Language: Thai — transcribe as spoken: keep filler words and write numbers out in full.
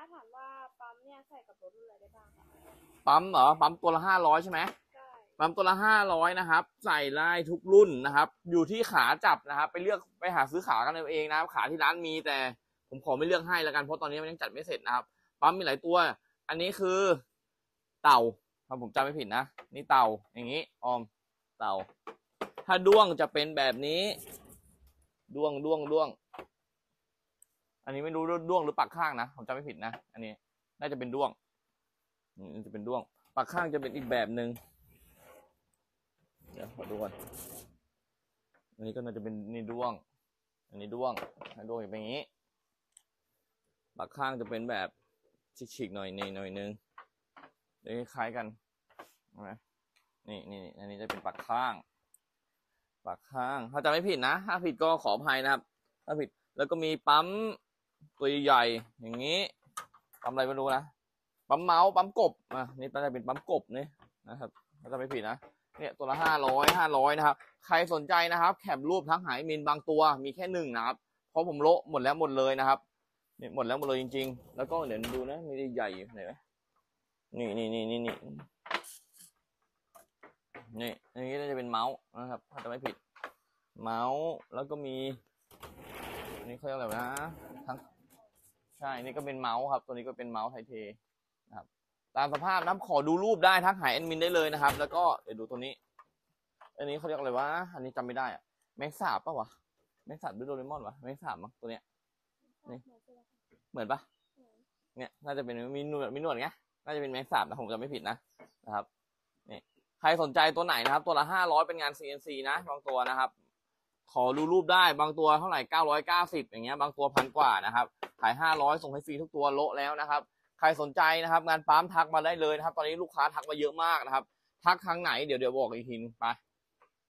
ถามว่าปั๊มเนี่ยใส่กับรถรุ่นอะไรได้บ้างคะปั๊มเหรอปั๊มตัวละห้าร้อยใช่ไหมใช่ปั๊มตัวละห้าร้อยนะครับใส่ได้ทุกรุ่นนะครับอยู่ที่ขาจับนะครับไปเลือกไปหาซื้อขากันเอาเองนะครับขาที่ร้านมีแต่ผมขอไม่เลือกให้แล้วกันเพราะตอนนี้มันยังจัดไม่เสร็จนะครับปั๊มมีหลายตัวอันนี้คือเต่าถ้าผมจำไม่ผิดนะนี่เต่าอย่างนี้ออมเต่าถ้าด้วงจะเป็นแบบนี้ด้วงด้วงด้วงอันนี้ไม่รู้ด้วงหรือปักข้างนะผมจำไม่ผิดนะอันนี้น่าจะเป็นด้วงนี่จะเป็นด้วงปักข้างจะเป็นอีกแบบหนึ่งเดี๋ยวขอดูก่อนอันนี้ก็น่าจะเป็นนี่ด้วงอันนี้ด้วงด้วงจะเป็นอย่างนี้ปักข้างจะเป็นแบบฉีกๆหน่อยนี่หน่อยนึงเดี๋ยวคล้ายกันนะนี่นี่อันนี้จะเป็นปักข้างปักข้างถ้าจำไม่ผิดนะถ้าผิดก็ขออภัยนะครับถ้าผิดแล้วก็มีปั๊มตัวใหญ่อย่างนี้ปั๊มอะไรไม่รู้นะปั๊มเมาส์ปั๊มกบอ่ะนี่น่าจะเป็นปั๊มกบนี่นะครับถ้าจำไม่ผิดนะเนี่ยตัวละห้าร้อยห้าร้อยนะครับใครสนใจนะครับแคปรูปทั้งหายมินบางตัวมีแค่หนึ่งนะครับเพราะผมโละหมดแล้วหมดเลยนะครับเนี่ยหมดแล้วหมดเลยจริงๆแล้วก็เดี๋ยวดูนะมีใหญ่อยู่ไหนไหมนี่นี่นี่นี่นี่นี่อันนี้น่าจะเป็นเมาส์นะครับถ้าจะไม่ผิดเมาส์แล้วก็มีอันนี้เขาเรียกอะไรนะทั้งใช่นี่ก็เป็นเมาส์ครับตัวนี้ก็เป็นเมาส์ไทเทนะครับตามสภาพนะขอดูรูปได้ทักหาแอดมินได้เลยนะครับแล้วก็เดี๋ยวดูตัวนี้อันนี้เขาเรียกอะไรวะอันนี้จำไม่ได้อะแมงสาบป่ะวะแมงสาบหรือโดเรมอนวะแมงสาบมั้งตัวเนี้ยนี่เหมือนปะเนี่ยน่าจะเป็นมีหนวดมีหนวดไงน่าจะเป็นแมงสาบนะผมจำไม่ผิดนะนะครับนี่ใครสนใจตัวไหนนะครับตัวละห้าร้อยเป็นงาน ซี เอ็น ซี นะบางตัวนะครับขอดูรูปได้บางตัวเท่าไหร่เก้าร้อยเก้าสิบอย่างเงี้ยบางตัวพันกว่านะครับขายห้าร้อยส่งให้ฟรีทุกตัวโละแล้วนะครับใครสนใจนะครับงานปั๊มทักมาได้เลยนะครับตอนนี้ลูกค้าทักมาเยอะมากนะครับทักครั้งไหนเดี๋ยวเดี๋ยวบอกอีกทีไป